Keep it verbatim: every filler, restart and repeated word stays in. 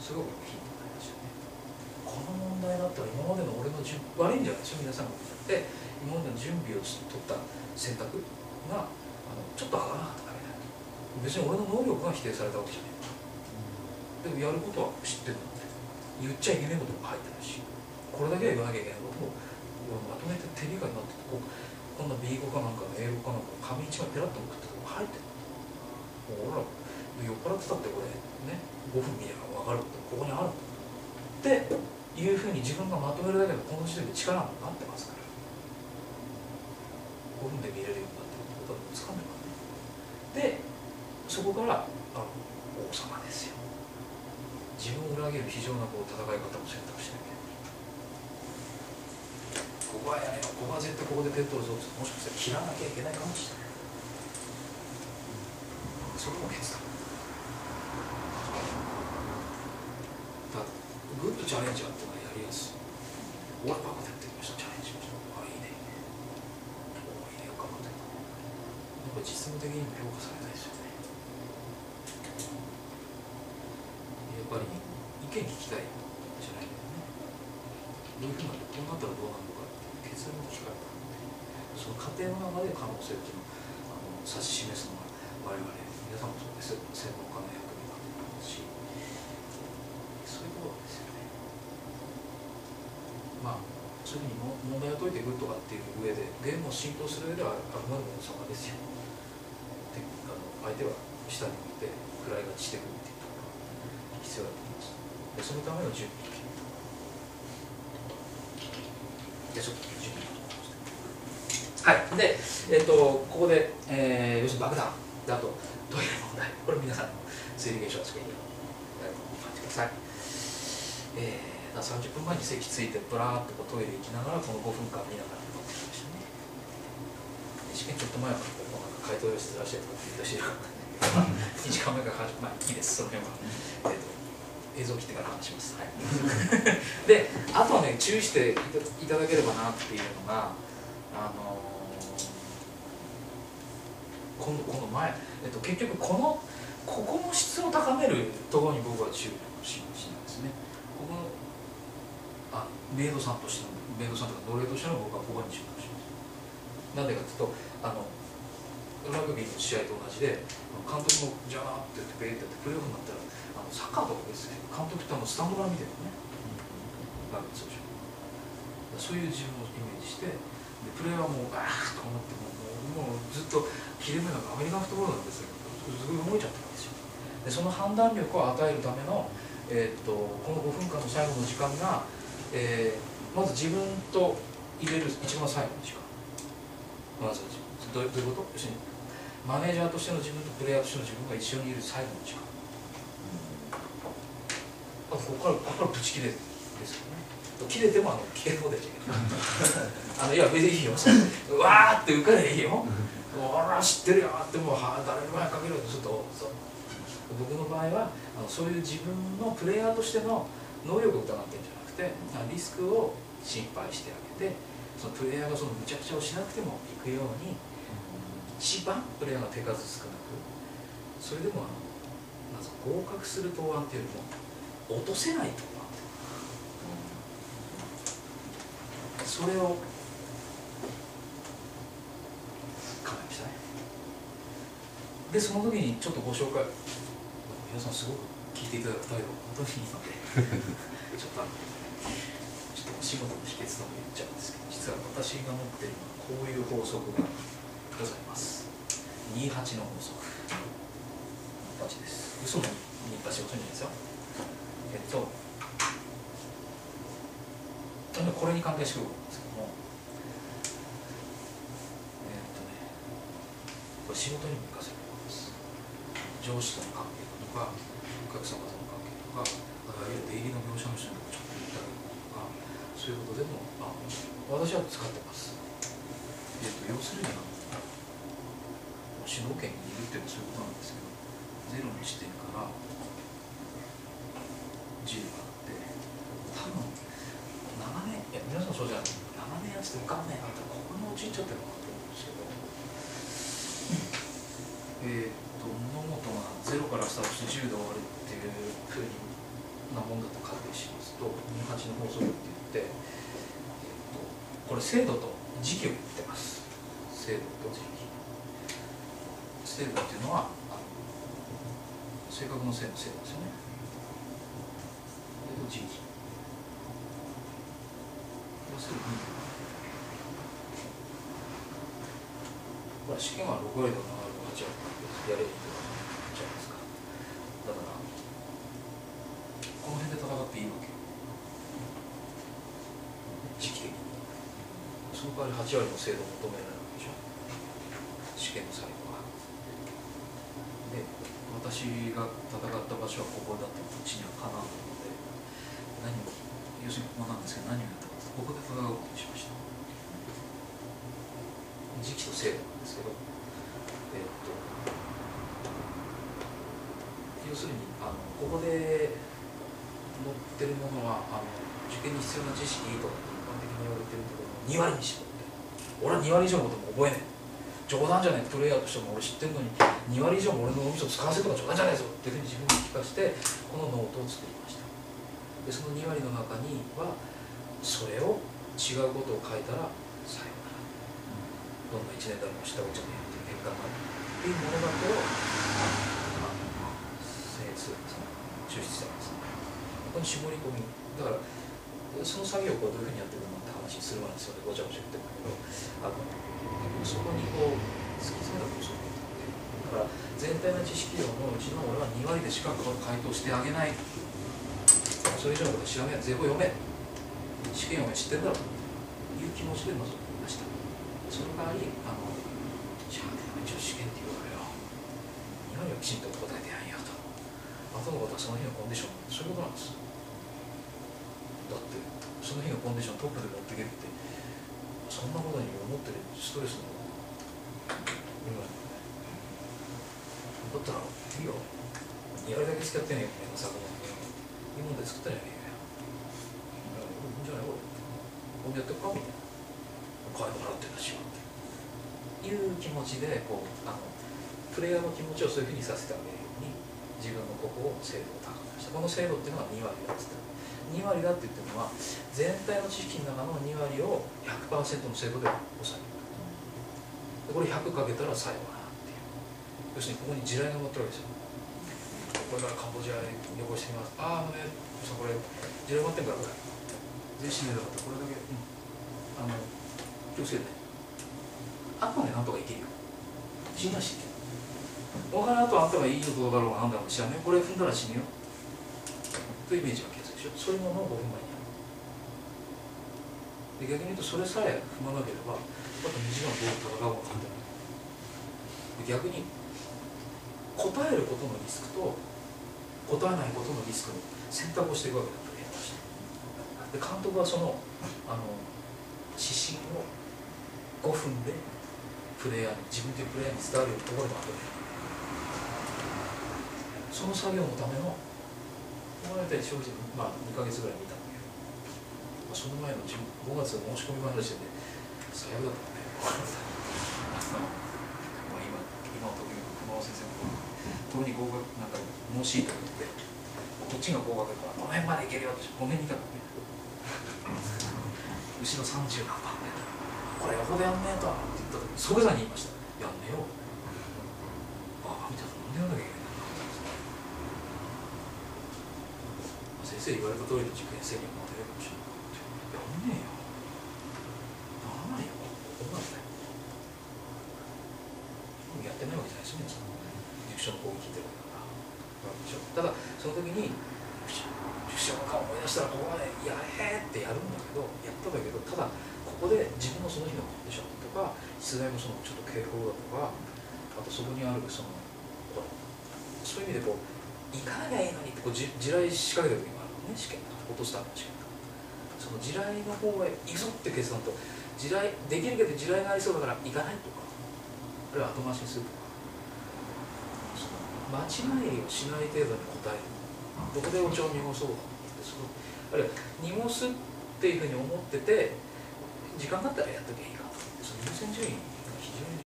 すごくヒントになりましたね。この問題だったら今までの俺の準悪いんじゃないですよ皆さんがで今までの準備を取った選択があのちょっと上がらなかっただけだよ。別に俺の能力が否定されたわけじゃない。でもやることは知ってるんだって。言っちゃいけないことも入ってるし、これだけは言わなきゃいけないことをまとめて手理解になってて、こうこんな ビーご かなんかの エーろく かなんか紙一枚ペラッと送ってとこ入ってる。もう俺ら酔っ払ってたってこれねごふん見れば分かることここにあるっていうふうに自分がまとめるだけでこの時点で力になってますから、ごふんで見れるようになってることはつかんでますね。でそこからあの王様ですよ。自分を裏切る非常なこう戦い方を選択しなきゃいけない。ここはやれよ、ここは絶対ここで手取るぞって、もしかしたら切らなきゃいけないかもしれない。それも決断だ。グッドチャレンジャーってのはやりやすい。俺はバカでやってきました、チャレンジしました。ああいいね、おおいいね、よかった。やっぱ実務的にも評価されないですよね。やっぱり意見聞きたいじゃないけどね、どういうふうになってこうなったらどうなるのかっていう結論を聞かれたので、その過程の中で可能性っていうのをあの指し示すのが我々皆さんもそうです専門家の役目だと思いますし、そういうことですよね。まあそういうふうにも問題を解いていくとかっていう上でゲームを浸透する上ではあくまでも王様ですよ。であの相手は下に向いて位が散ってくるっていうところが必要だと思います。でそのための準備でちょっと準備はい。で、えー、とここで、えー、要するに爆弾であとトイレ問題、これ皆さんの推理現象を作りお感じください。えー、さんじゅっぷんまえに席ついてブラーっとトイレ行きながらこのごふんかん見ながら乗ってきましたね。試験ちょっと前はこうなんか解答用室らっしゃいとかって言った人いるからにじかんまえから始まる、まあいいです、その辺は。えーと映像を切ってから話します。はい、で、あとはね、注意していただければなっていうのが、あのー、今度、この前、えっと、結局この、ここの質を高めるところに僕は注力しなんですね。ここのあメイドさんとしての、メイドさんとか奴隷としての僕はここに注力します。なんでかというと、あのラグビーの試合と同じで、監督もジャーって言って、ベーってやって、プレーオフになったら、あのサッカーとかですね、監督ってあのスタンドから見てるのね、ラグビー選手。そういう自分をイメージして、でプレーはもう、あーとか思っても、もう、もうずっと切れ目なくアメリカンフットボールなんですよ。すごい動いちゃったんですよ。で、その判断力を与えるための、えー、っとこのごふんかんの最後の時間が、えー、まず自分と入れる一番最後の時間。まずどういうこと？要するにマネージャーとしての自分とプレイヤーとしての自分が一緒にいる最後の時間。あここからここからブチ切れですよね。切れてもあの切れそうであのいや別にいいよ。うわーって浮かれいいよ。俺は知ってるよってもうは誰にもかけるとするとそう僕の場合はあのそういう自分のプレイヤーとしての能力を疑ってるんじゃなくてリスクを心配してあげてそのプレイヤーがそのむちゃくちゃをしなくてもいくように一番プレイヤーが手数少なくそれでもあのまず合格する答案っていうよりも落とせない答案それを考えましたね。でその時にちょっとご紹介皆さんすごく聞いていただく態度本当にいいのでちょっとあのちょっとお仕事の秘訣とも言っちゃうんですけど実は私が持っているのはこういう法則がございます。にじゅうはちの法則にじゅうはちです。嘘のにじゅうはち遅いんじゃないですよ。えっとこれに関係してくることなんですけどもえっとねこれ仕事にも活かせることです。上司との関係とかお客様との関係とかあるいは出入りの業者の人にちょっと言ったりとかそういうことでもあ私は使ってます。えっと要するに主導権にいるっていうのはそういうことなんですけどゼロの地点からじゅうがあって多分ななねんいや皆さんそうじゃないななねんやつって分かんないなってここに陥っちゃってるのかなと思うんですけどえっと物事がゼロからスタートしてじゅうで終わるっていうふうになもんだと仮定しますと、にじゅうはちの法則って言って、えっと、これ精度と時期を言ってます。精度と時期。精度っていうのは正確の精の精度ですよね。時期。要するに、ほら試験はろく割でもなな割でもはち割でやれるとかじゃないですか。だから、この辺で戦っていいわけ。時期的に。その代わりはち割の精度を求められるわけでしょ。試験の最後は。で、私が戦った場所はここだったらこっちにはかなわないので、何を、要するにここなんですけど、何をやったかというと、ここで戦うことにしました。時期と精度なんですけど、えっと、要するにあのここで載ってるものはあの受験に必要な知識とか一般的に言われてるところのに割に絞って、俺はに割以上のことも覚えねえ、冗談じゃない、プレイヤーとしても俺知ってるのにに割以上も俺の脳みそ使わせるのが冗談じゃないぞっていうふうに自分に聞かせて、このノートを作りました。でそのに割の中にはそれを違うことを書いたらさようなら、どんないちねんだろう下打ちにっていう結果になるっていうものだと精通ですね、抽出してますね。ここに絞り込みだから、その作業をこうどういうふうにやっていくのって話する前にそれでごちゃごちゃ言ってるんだけど、あのそこにこう突き詰めたことをそうだから全体の知識量のうちの俺はに割でしか回答してあげない、それ以上のこと知らない、税法読め、試験読め、知ってんだろという気持ちで臨みました。その代わり、あの、じゃあ、一応試験って言うからよ、に割はきちんと答えてやんよと。あとのことはその日のコンディション、そういうことなんです。だって、その日のコンディショントップで持っていけるって、そんなことに思ってるストレスの今だったら、いいよ、に割だけ使ってねえよ、みたいな作文で、いいもんで作ったらやねえよ。いいんじゃない俺、こんでやってるかみたいな。お金も払ってたしよっていう気持ちでこうあのプレイヤーの気持ちをそういうふうにさせてあげるように自分のここを精度を高めました。この精度っていうのはに割だっつってに割だって言ってるのは全体の知識の中のに割を ひゃくパーセント の精度で抑える。でこれひゃくかけたらさようならっていう、要するにここに地雷が乗ってるわけですよ。これからカンボジアへ旅行してみます。ああもうね、これ地雷持ってんからこれ全身でなかったらこれだけ、うん、あの気をつけてね。あとはね、なんとかいけるよ。死には死ぬ。お金あとあんたがいいのどうだろうがなんだろうが知らねえ。これ踏んだら死ぬよ。というイメージが気がするでしょ。そういうものをごふんまえにやる。で逆に言うと、それさえ踏まなければ、あとにじかんどう戦うかってない。逆に、答えることのリスクと、答えないことのリスクの選択をしていくわけだと言いました。で、監督はその、あの、指針をごふんでプレイヤーに自分というプレイヤーに伝わるようなところまでその作業のための今まで正直、まあ、にかげつぐらい見たんだけど、まあ、その前のごがつの申し込み話で最悪だったねまあ今今の時の熊尾先生もこれに合格なんか申しいと言ってこっちが合格だからこの辺までいけるよってごめんにかったね後ろさんじゅう何番目これ横でやんねえとって言った時即座に言いました。やんねえよ。ああ、みたいな、なんでやんなきゃいけないんだ。先生言われた通りの受験生にはなれるかもしれない。やんねえよ。ならないよ。ここなんだよ。やってないわけじゃないですよね。塾長の講義聞いてるわけだから。ただ、その時に、塾長の顔を思い出したらここまでやれってやるんだけど、やったんだけど、ただ、ここで自分のその日のコンディションとか出題のそのちょっと警報だとかあとそこにあるそのほらそういう意味でこう行かなきゃいいのにってこう地雷仕掛けてる時もあるのね、試験だ落とすための試験だその地雷の方へ行くぞって決断と地雷できるけど地雷がありそうだから行かないとかあるいは後回しにするとかその間違いをしない程度に答えるどこでお茶を濁そうかってそのあるいは濁すっていうふうに思ってて時間だったらやっときゃいいかと。その優先順位が非常に